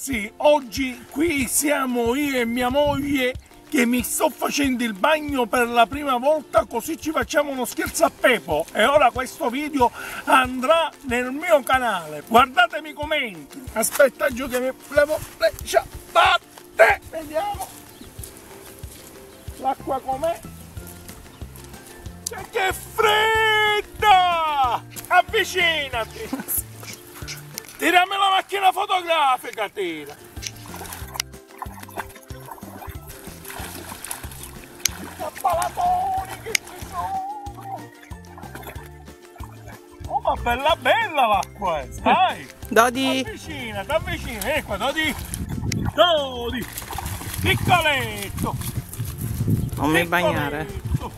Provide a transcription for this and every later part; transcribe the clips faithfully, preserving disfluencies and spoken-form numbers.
Sì, oggi qui siamo io e mia moglie che mi sto facendo il bagno per la prima volta, così ci facciamo uno scherzo a Pepo. E ora questo video andrà nel mio canale. Guardatemi i commenti. Aspetta giù che mi levo le ciabatte. Vediamo. L'acqua com'è? E che fredda! Avvicinati! Tirami la macchina fotografica, tira! Spallatoni che ci sono! Oh, ma bella bella l'acqua, eh! Dai! Dodi! Avvicinati, avvicinati! Ecco, Dodi! Dodi! Piccoletto! Non mi bagnare!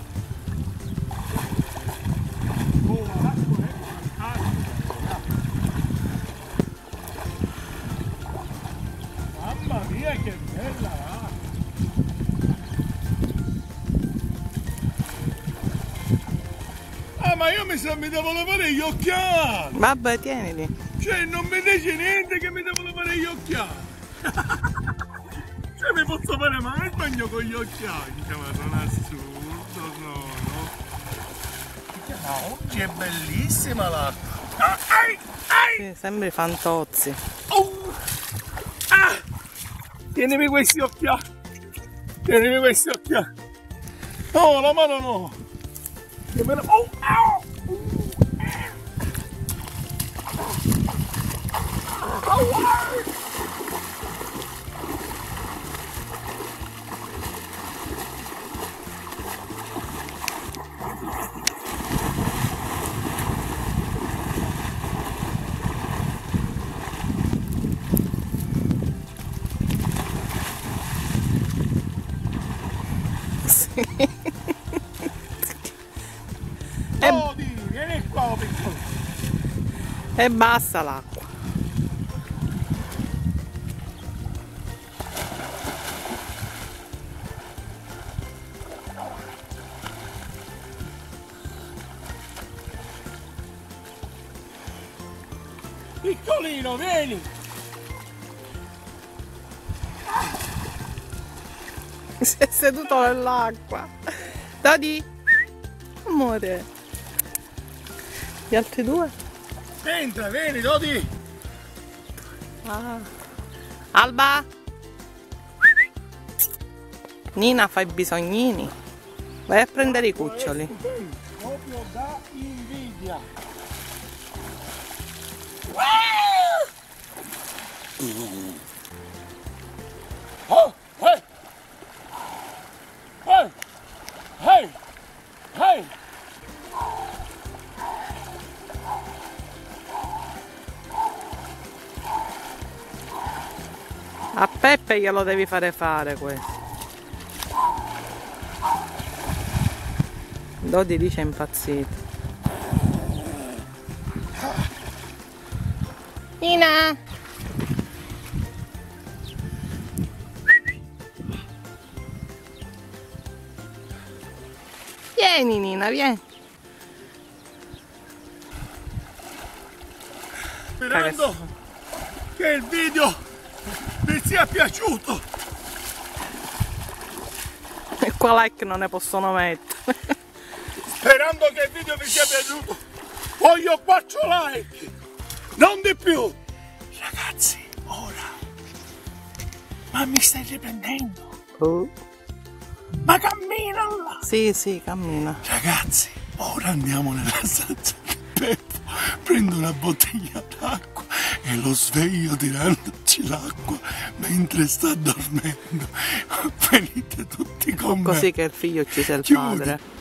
Mamma mia che bella l'acqua! Ah, ma io mi sa mi devo lavare gli occhiali! Vabbè, tienili! Cioè non mi dice niente che mi devo lavare gli occhiali! Cioè mi posso fare mai il bagno con gli occhiali? Cioè, ma non è assurdo, no, no? Ma oggi è bellissima l'acqua! Ah, ai, ai. Sì, sembri Fantozzi! Oh. Ah. Tienimi questi occhiali! Tienimi questi occhiali! No, la mano no! Nemmeno... Oh, oh. E... Dodi, vieni qua, piccolo! e basta l'acqua! Piccolino, vieni! Si è seduto nell'acqua! Dodi! Amore! Gli altri due? Entra, vieni, Dodi! Ah. Alba! Nina fa i bisognini. Vai a prendere i cuccioli. Proprio da invidia! Oh, hey! Hey! Hey! Hey! A Peppe glielo devi fare fare questo. Dodi dice impazzito. Nina! Vieni Nina, vieni! Sperando che il video vi sia piaciuto! E qua like non ne possono mettere! Sperando che il video vi sia piaciuto, voglio quattro like, non di più! Ragazzi, ora... Ma mi stai riprendendo? Oh. Ma cammina là! Sì, sì, cammina. Ragazzi, ora andiamo nella stanza di Peppo, prendo una bottiglia d'acqua e lo sveglio tirandoci l'acqua mentre sta dormendo. Venite tutti con me. Così che il figlio uccise il Chiudi. padre.